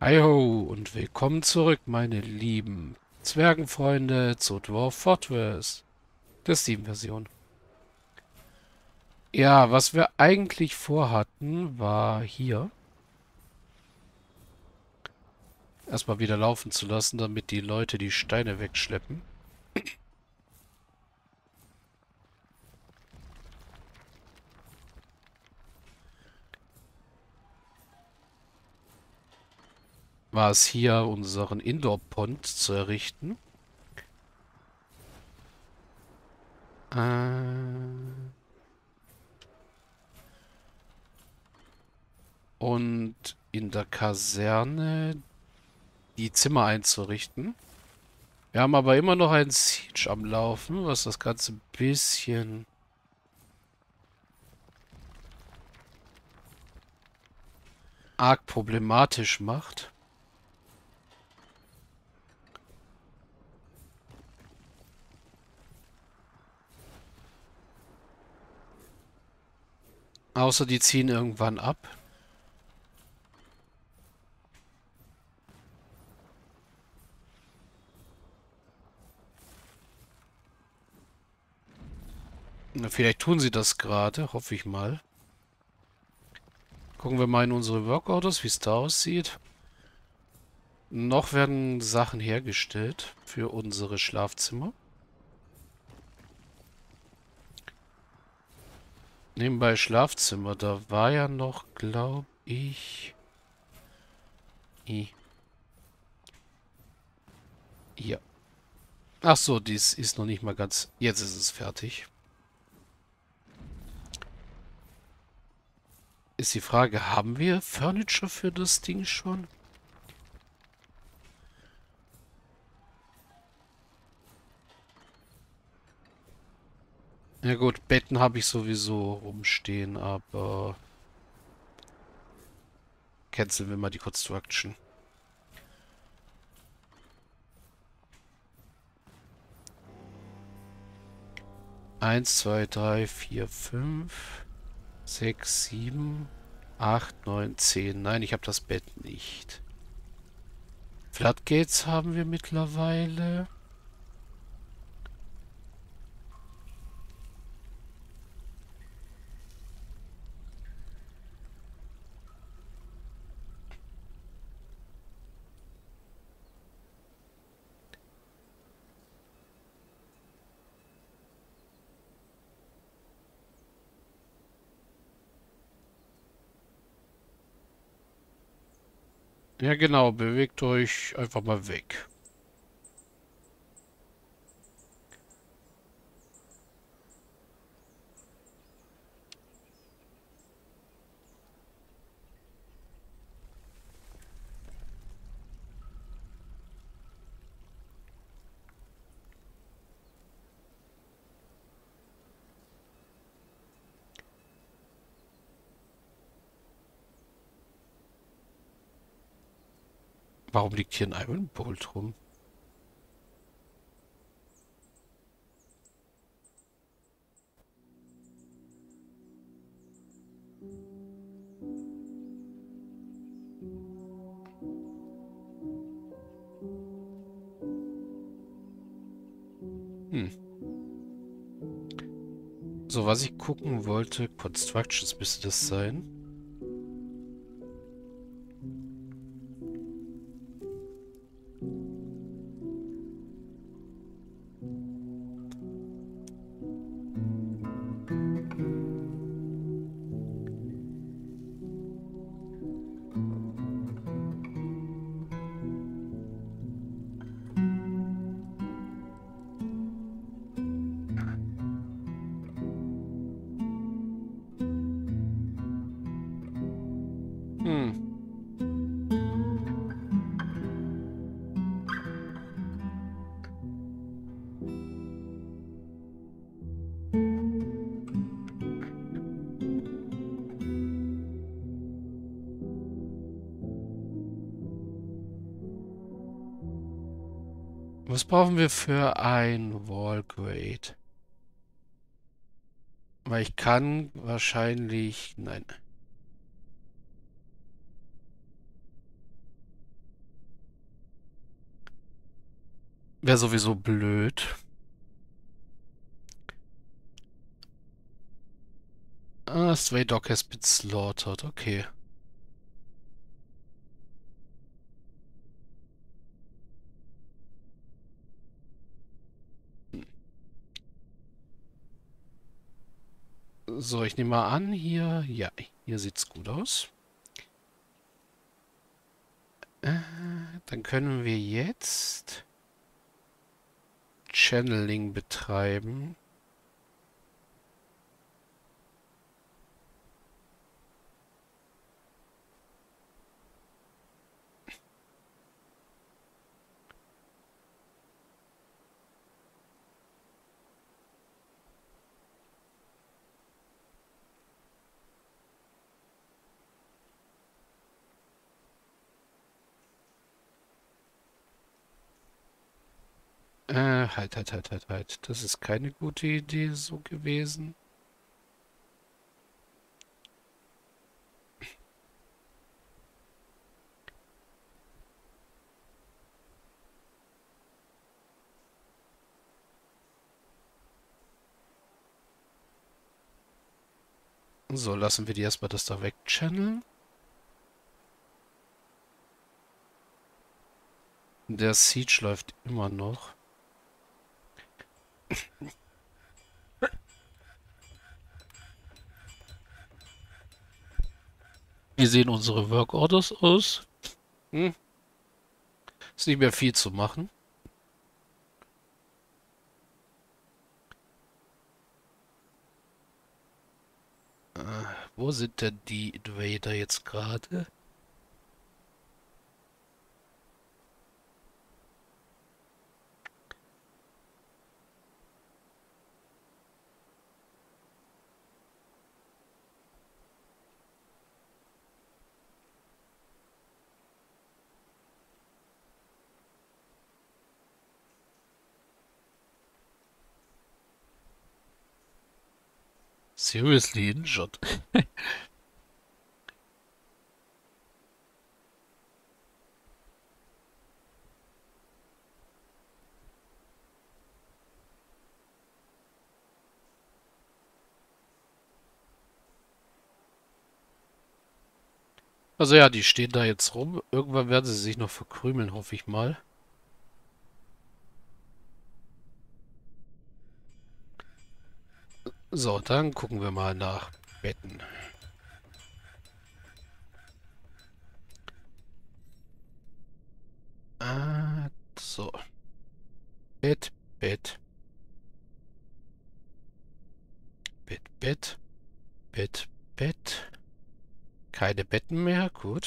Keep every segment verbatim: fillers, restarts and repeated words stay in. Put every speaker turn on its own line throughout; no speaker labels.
Hi-ho und willkommen zurück, meine lieben Zwergenfreunde, zu Dwarf Fortress, der Steam-Version. Ja, was wir eigentlich vorhatten, war hier erstmal wieder laufen zu lassen, damit die Leute die Steine wegschleppen. War es hier, unseren Indoor-Pond zu errichten. Äh, und in der Kaserne die Zimmer einzurichten. Wir haben aber immer noch ein Siege am Laufen, was das Ganze ein bisschen arg problematisch macht. Außer die ziehen irgendwann ab. Na, vielleicht tun sie das gerade, hoffe ich mal. Gucken wir mal in unsere Workorders, wie es da aussieht. Noch werden Sachen hergestellt für unsere Schlafzimmer. Nebenbei Schlafzimmer, da war ja noch, glaube ich... I. Ja. Ach so, dies ist noch nicht mal ganz... Jetzt ist es fertig. Ist die Frage, haben wir Furniture für das Ding schon? Ja gut, Betten habe ich sowieso rumstehen, aber... Canceln wir mal die Construction. Eins, zwei, drei, vier, fünf, sechs, sieben, acht, neun, zehn. Nein, ich habe das Bett nicht. Floodgates haben wir mittlerweile. Ja genau, bewegt euch einfach mal weg. Warum liegt hier ein Iron Bolt rum? Hm. So, was ich gucken wollte, Constructions müsste das sein. Hm. Was brauchen wir für ein Wallgrade? Weil ich kann wahrscheinlich... Nein. Wäre sowieso blöd. Ah, Stray Dog has been slaughtered. Okay. So, ich nehme mal an, hier... Ja, hier sieht's gut aus. Äh, dann können wir jetzt Channeling betreiben. Äh, halt, halt, halt, halt, halt. Das ist keine gute Idee so gewesen. So, lassen wir die erstmal das da wegchanneln. Der Siege läuft immer noch. Wie sehen unsere Work Orders aus? Hm, ist nicht mehr viel zu machen. Äh, wo sind denn die Invader jetzt gerade? Seriously injured. Also ja, die stehen da jetzt rum. Irgendwann werden sie sich noch verkrümeln, hoffe ich mal. So, dann gucken wir mal nach Betten. Ah, so. Bett, Bett, Bett, Bett, Bett, Bett. Keine Betten mehr, gut.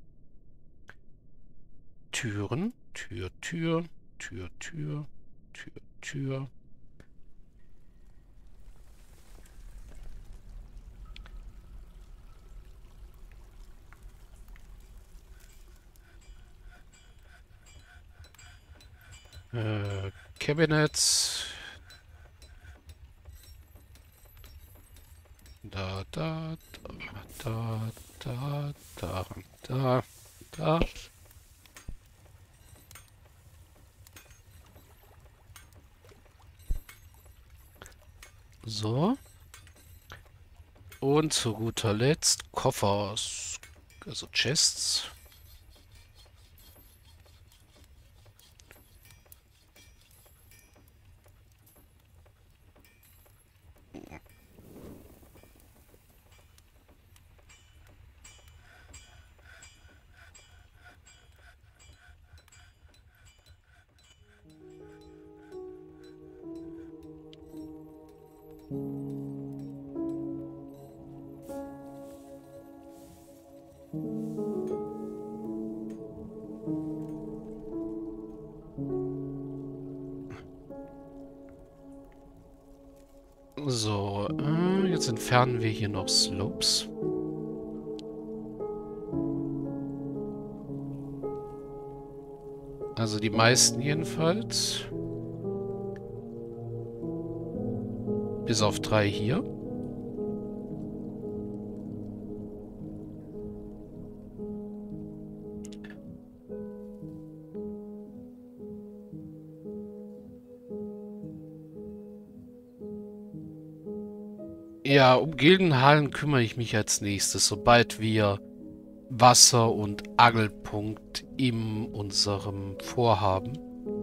Türen, Tür, Tür, Tür, Tür, Tür, Tür. Äh, Cabinets. Da, da, da, da, da, da, da. So. Und zu guter Letzt Koffer, also Chests. So, äh, jetzt entfernen wir hier noch Slopes. Also die meisten jedenfalls. Bis auf drei hier. Ja, um Gildenhallen kümmere ich mich als nächstes, sobald wir Wasser- und Angelpunkt in unserem Vorhaben.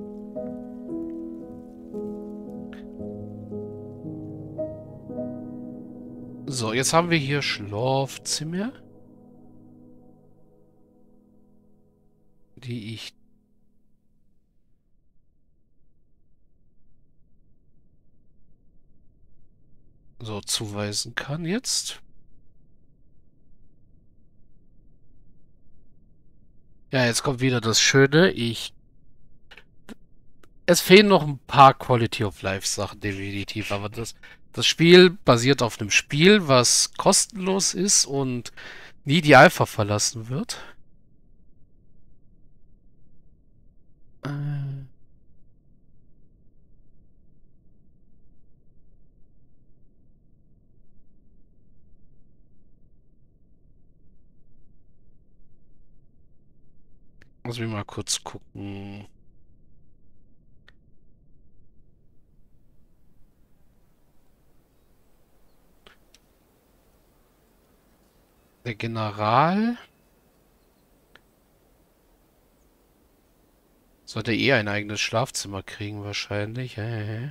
So, jetzt haben wir hier Schlafzimmer, die ich... so zuweisen kann jetzt. Ja, jetzt kommt wieder das Schöne. Ich... Es fehlen noch ein paar Quality of Life Sachen, definitiv. Aber das, das Spiel basiert auf einem Spiel, was kostenlos ist und nie die Alpha verlassen wird. Äh, Muss ich mal kurz gucken. Der General sollte eh ein eigenes Schlafzimmer kriegen, wahrscheinlich. Hä?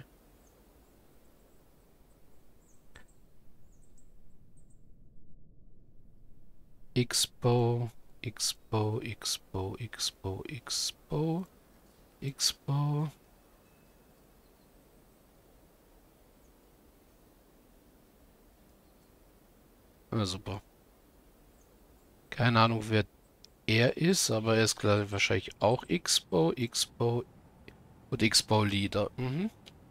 Expo, Expo, Expo, Expo, Expo, Expo. Na super. Keine Ahnung, wer er ist, aber er ist klar, wahrscheinlich auch Expo, Expo und Expo Leader. Mhm.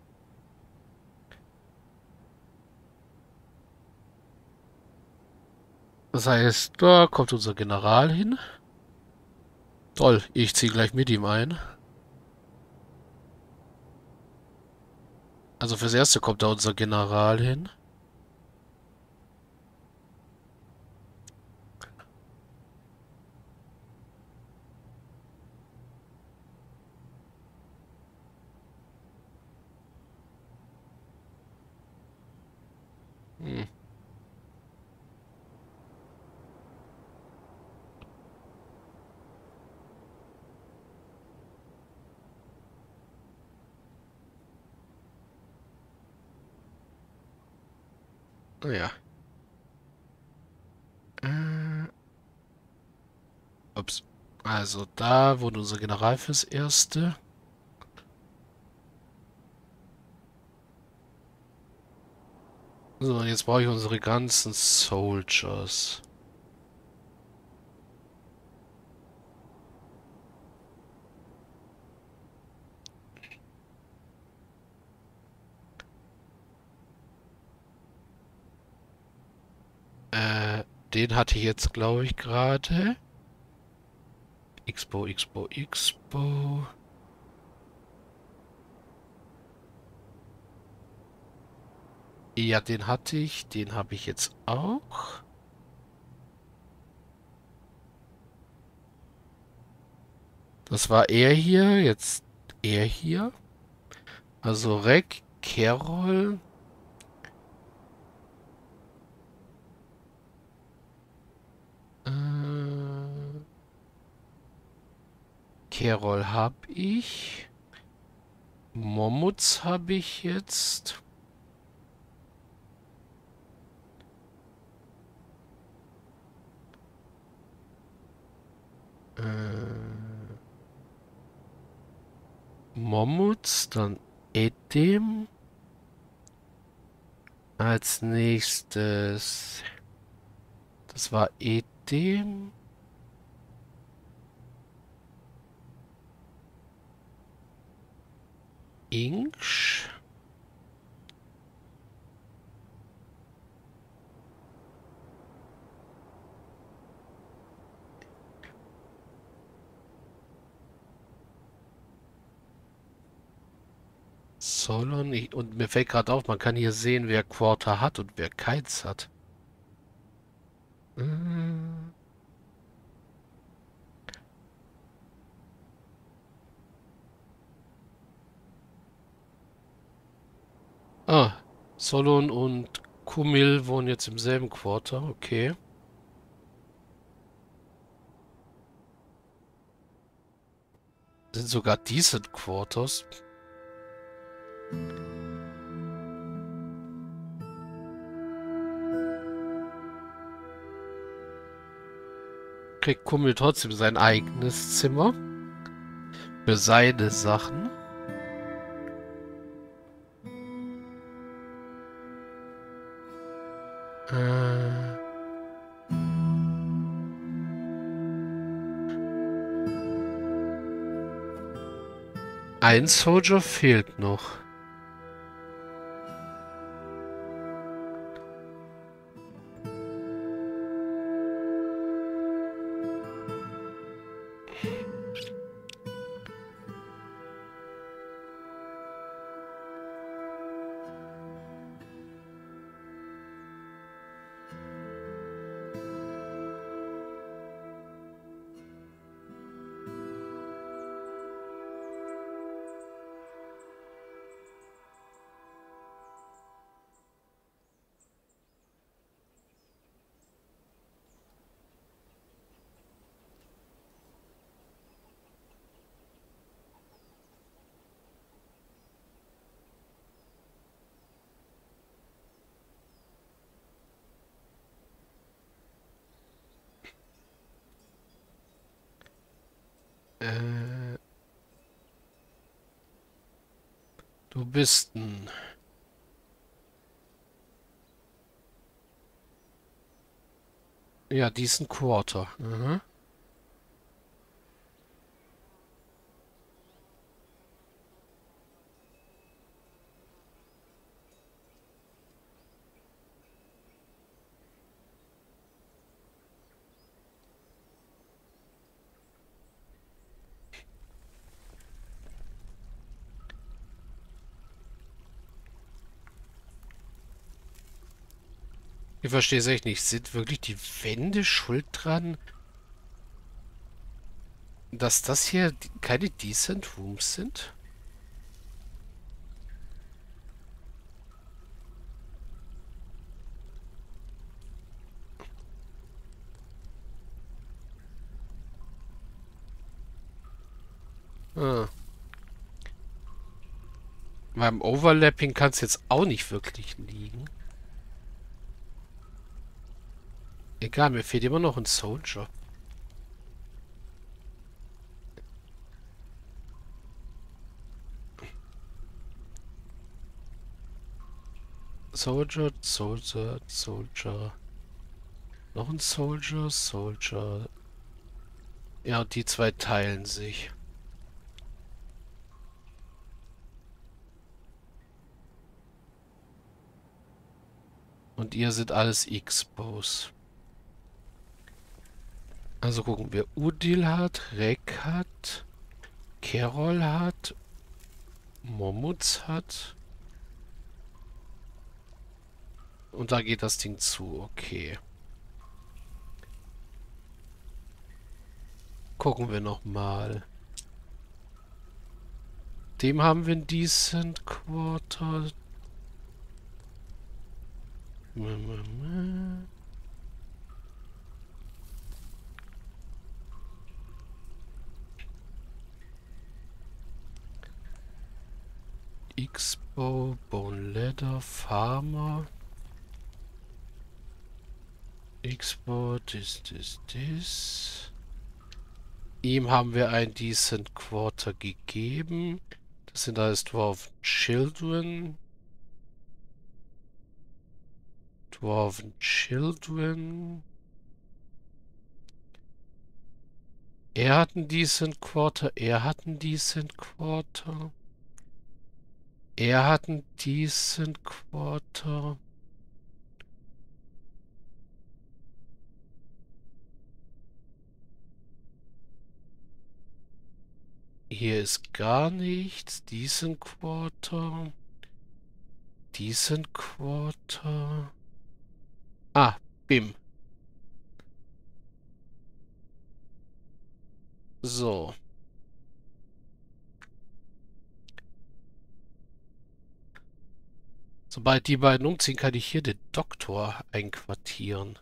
Das heißt, da kommt unser General hin. Toll, ich ziehe gleich mit ihm ein. Also fürs Erste kommt da unser General hin. Hm. Naja. Äh, ups. Also da wurde unser General fürs Erste. So, und jetzt brauche ich unsere ganzen Soldiers. Äh, den hatte ich jetzt, glaube ich, gerade. Expo, Expo, Expo. Ja, den hatte ich. Den habe ich jetzt auch. Das war er hier. Jetzt er hier. Also Rek, Carol. Äh, Carol habe ich. Momuts habe ich jetzt. Äh, Momuts, dann Edem. Als nächstes. Das war Edem. Ingsch. Solon. Ich, und mir fällt gerade auf, man kann hier sehen, wer Quarter hat und wer keins hat. Äh, ah, Solon und Kumil wohnen jetzt im selben Quarter, okay. Sind sogar decent Quarters. Kriegt Kummel trotzdem sein eigenes Zimmer. Für seine Sachen. Äh. Ein Soldier fehlt noch. Äh, du bist ein... Ja, decent Quarter. Mhm. Ich verstehe es echt nicht. Sind wirklich die Wände schuld dran, dass das hier die- keine Decent Rooms sind? Ah. Beim Overlapping kann es jetzt auch nicht wirklich liegen. Egal, mir fehlt immer noch ein Soldier. Soldier, Soldier, Soldier. Noch ein Soldier, Soldier. Ja, die zwei teilen sich. Und ihr seid alles X-Bows. Also gucken wir. Udil hat, Rek hat, Kerol hat, Momuts hat. Und da geht das Ding zu. Okay. Gucken wir nochmal. Dem haben wir ein Decent Quarter. X-Bow, Bone Leather, Farmer. X-Bow, das, das, das. Ihm haben wir ein Decent Quarter gegeben. Das sind alles Dwarven Children. Dwarven Children. Er hat ein Decent Quarter. Er hat ein Decent Quarter. Er hat ein Decent Quarter. Hier ist gar nichts. Decent Quarter. Decent Quarter. Ah, Bim. So. Sobald die beiden umziehen, kann ich hier den Doktor einquartieren.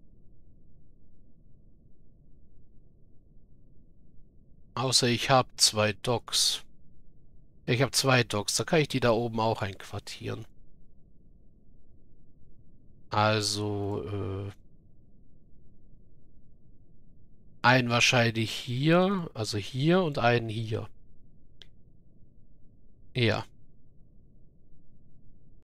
Außer ich habe zwei Docs. Ja, ich habe zwei Docs, da kann ich die da oben auch einquartieren. Also, äh, einen wahrscheinlich hier, also hier und einen hier. Ja.